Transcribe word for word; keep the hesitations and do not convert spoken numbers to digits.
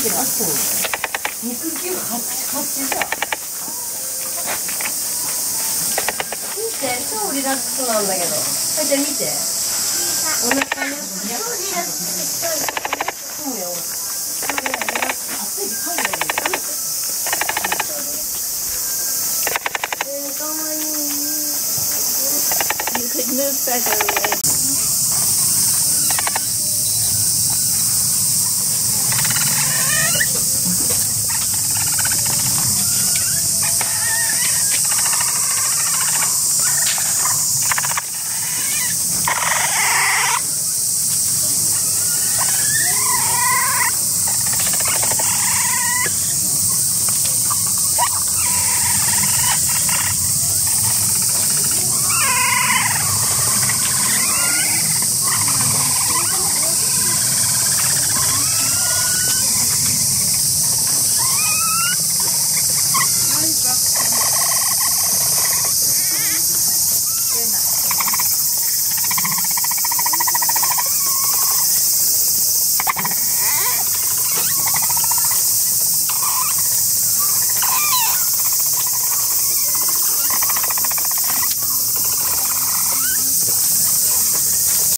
けど、あったのね。肉球カッチカチじゃん。見て、超リラックスなんだけど。はい、じゃあ見て。お腹ね。超リラックスしたいとかね。そうよ。これ、リラックス。暑いって噛んでるんだよ。えー、かわいい。You could move further away.